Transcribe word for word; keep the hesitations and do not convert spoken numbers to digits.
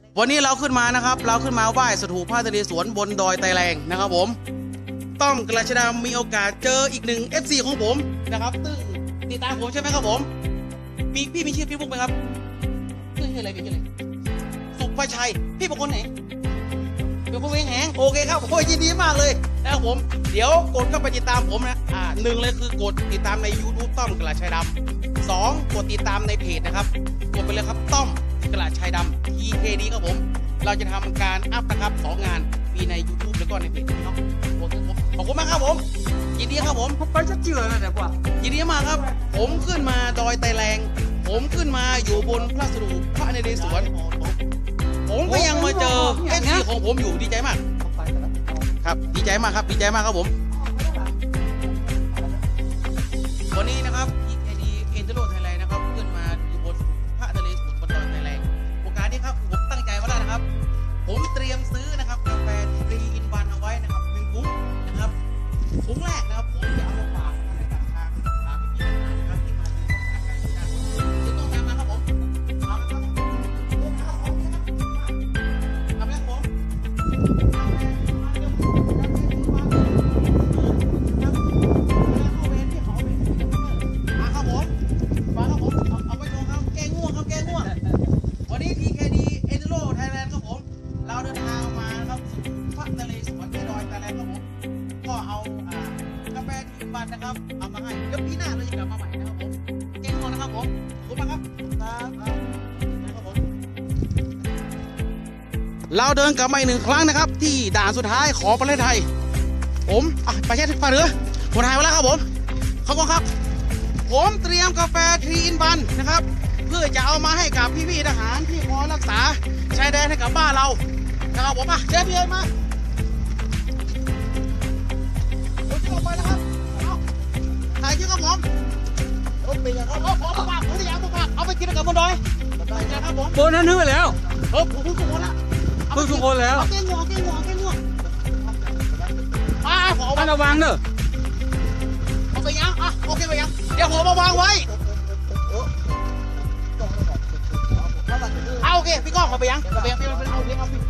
วันนี้เราขึ้นมานะครับเราขึ้นมาไหว้สถูปพระนเรศวรบนดอยไตแรงนะครับผมต้อมกระชดามีโอกาสเจออีกหนึ่ง เอฟ ซี ของผมนะครับซึ่งติดตามผมใช่ไหมครับผมพี่พี่มีชื่อพี่บุ๊กไหมครับชื่ออะไรพี่ชื่ออะไรสุภชัยพี่เป็นคนไหนเป็นคนเวียงแหงโอเคครับโอ้ยยินดีมากเลยนะครับผมเดี๋ยวกดเข้าไปติดตามผมนะอ่าหนึ่งเลยคือกดติดตามใน ยูทูบ ต้อมกระชดาสองกดติดตามในเพจนะครับกดไปเลยครับต้อมกระชายดำ ที เค ดี ครับผมเราจะทำการอัพนะครับสองงานมีใน ยูทูบ แล้วก็ในเพจเนาะโอเคผมขอบคุณมากครับผมยินดีครับผมไปจะเจือเลยแต่ว่ายินดีมากครับผมขึ้นมาดอยไตแรงผมขึ้นมาอยู่บนพระสถูปพระนเรศวรผมก็ยังมาเจอ เอฟ ซี ของผมอยู่ดีใจมากครับดีใจมากครับดีใจมากครับผมวันนี้นะครับ ที เค ดี Enduro Thailand นะครับขึ้นมาอยู่บนพระนเรศวรบนดอยไตแรงโอกาสนี้ครับผมตั้งใจไว้แล้วนะครับผมเตรียมซื้อนะครับกาแฟทรีอินวันเอาไว้นะครับหนึ่งถุงนะครับถุงแรกนะครับผมจะเอามาฝากให้กับทางทางพี่ๆนะครับที่มาดูการการที่ได้จะต้องทำนะครับผมเอาละครับผมเอาของนี้ครับทำแล้วผมมาครับผมมาครับผมเอาเอาไปดูครับแก้ง่วงครับแก้ง่วงวันนี้ ที เค ดี Enduro Thailand ครับผมเราเดินทางมาครับพระนเรศวรที่ดอยไตแรงครับผมก็เอาอ่ากาแฟทีมบันนะครับเอามาให้เดี๋ยวปีหน้าเราจะกลับมาใหม่นะครับผมแก้ง่วงนะครับผมขอบคุณมากครับครับครับผมเราเดินกลับมาอีกหนึ่งครั้งนะครับที่ด่านสุดท้ายของประเทศไทยผมอ่ะไปแค่ฝ่าเรือคนไทยมาแล้วครับผมเขาก็ครับผมเตรียมกาแฟทรีอินวันนะครับเพื่อจะเอามาให้กับพี่ๆทหารที่คอยรักษาชายแดนให้กับบ้านเรานะครับผมอ่ะเชิญพี่เอ๋มาผมจะออกไปแล้วครับเอาถ่ายคลิปกับผมผมไปแล้วครับผมฝากผมจะอยากฝากเอาไปกินกับบนดอยนะครับผมโบนั้นนึกไปแล้วเออผมทุกคนละเพิ่งทุกคนแล้วเอาแก้งวงแก้งวงแก้งวงอ่าขอต้องระวังเนอะเอาไปยังอ่ะโอเคไปยังเดี๋ยวผมมาวางไว้เอาโอเคพี่ก้องเอาไปยังเอาไปยังพี่เอาไปยังเอาไป